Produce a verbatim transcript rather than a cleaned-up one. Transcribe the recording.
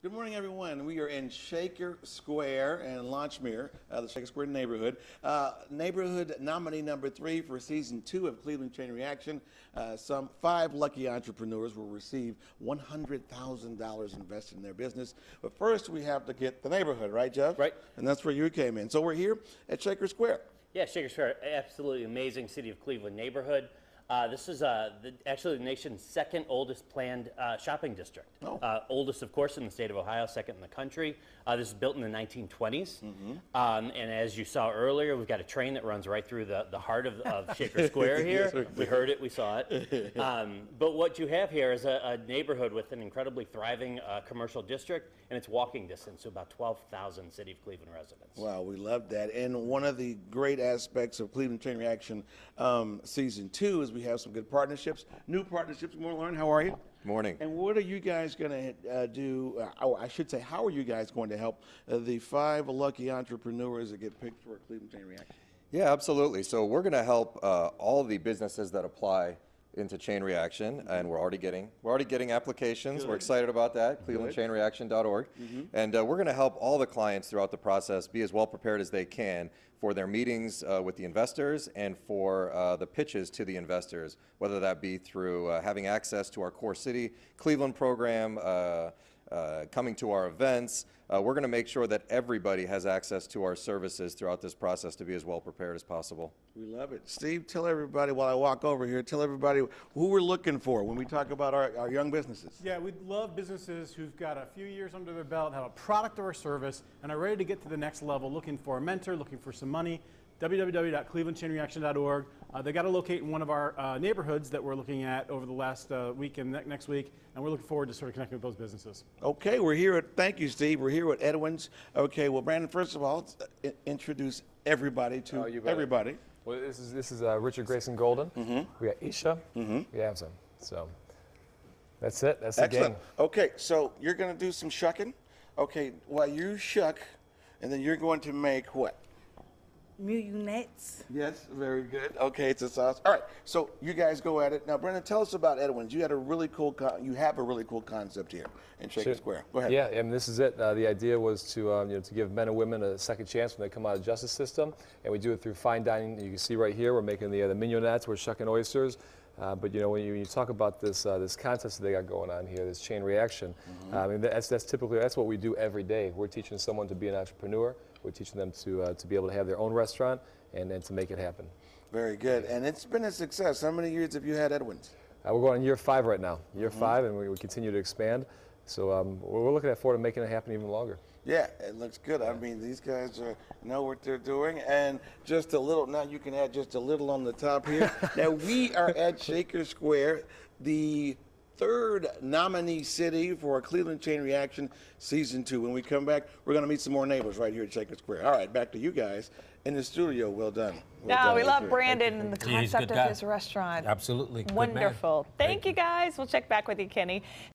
Good morning, everyone. We are in Shaker Square in Launchmere, uh, the Shaker Square neighborhood. Uh, neighborhood nominee number three for season two of Cleveland Chain Reaction. Uh, some five lucky entrepreneurs will receive one hundred thousand dollars invested in their business. But first, we have to get the neighborhood, right, Jeff? Right. And that's where you came in. So we're here at Shaker Square. Yeah, Shaker Square, absolutely amazing City of Cleveland neighborhood. Uh, this is uh, the, actually the nation's second oldest planned uh, shopping district. Oh. Uh, oldest, of course, in the state of Ohio, second in the country. Uh, this is built in the nineteen twenties. Mm-hmm. um, and as you saw earlier, we've got a train that runs right through the, the heart of, of Shaker Square here. Yes, we heard it, we saw it. Um, but what you have here is a, a neighborhood with an incredibly thriving uh, commercial district, and it's walking distance to about twelve thousand City of Cleveland residents. Wow, we love that. And one of the great aspects of Cleveland Chain Reaction um, season two is we have some good partnerships, new partnerships. More, Lauren, how are you? Morning. And what are you guys going to uh, do? Uh, oh, I should say, how are you guys going to help uh, the five lucky entrepreneurs that get picked for Cleveland Chain Reaction? Yeah, absolutely. So we're going to help uh, all the businesses that apply into Chain Reaction, and we're already getting we're already getting applications. Good. We're excited about that. Cleveland Chain Reaction dot org, mm-hmm. and uh, we're going to help all the clients throughout the process be as well prepared as they can for their meetings uh, with the investors and for uh, the pitches to the investors, whether that be through uh, having access to our Core City Cleveland program, uh, uh, coming to our events. Uh, we're going to make sure that everybody has access to our services throughout this process to be as well prepared as possible. We love it. Steve, tell everybody while I walk over here, tell everybody who we're looking for when we talk about our, our young businesses. Yeah, we love businesses who've got a few years under their belt, have a product or a service, and are ready to get to the next level, looking for a mentor, looking for some money. w w w dot cleveland chain reaction dot org. Uh, they got to locate in one of our uh, neighborhoods that we're looking at over the last uh, week and ne next week, and we're looking forward to sort of connecting with those businesses. Okay, we're here at, thank you, Steve. We're here at Edwin's. Okay, well, Brandon, first of all, uh, introduce everybody to Oh, you bet. everybody. Well, this is this is uh, Richard Grayson Golden. Mm-hmm. We got Isha. Mm-hmm. We have some. So that's it. That's Excellent. the game. Okay, so you're going to do some shucking. Okay, while you shuck, and then you're going to make what? Mulettes. Yes, very good. Okay, it's a sauce. All right, so you guys go at it. Now, Brendan, tell us about Edwin's. You had a really cool, con you have a really cool concept here in Shaker Sure. Square. Go ahead. Yeah, and this is it. Uh, the idea was to um, you know to give men and women a second chance when they come out of the justice system, and we do it through fine dining. You can see right here, we're making the uh, the mignonettes. We're shucking oysters. Uh, but you know, when you, when you talk about this uh, this contest that they got going on here, this chain reaction, mm-hmm. uh, I mean that's that's typically that's what we do every day. We're teaching someone to be an entrepreneur. We're teaching them to uh, to be able to have their own restaurant and and to make it happen. Very good, and it's been a success. How many years have you had Edwin's? Uh, we're going on year five right now, year Mm-hmm. five, and we, we continue to expand. So um, we're we're looking at forward to making it happen even longer. Yeah, it looks good. I mean, these guys are, know what they're doing. And just a little, now you can add just a little on the top here. Now, we are at Shaker Square, the third nominee city for Cleveland Chain Reaction Season two. When we come back, we're going to meet some more neighbors right here at Shaker Square. All right, back to you guys in the studio. Well done. Well No, done we right love there. Brandon and the Yeah, he's a concept good of guy. his restaurant. Absolutely. Good man. Wonderful. Thank Thank you you. guys. We'll check back with you, Kenny.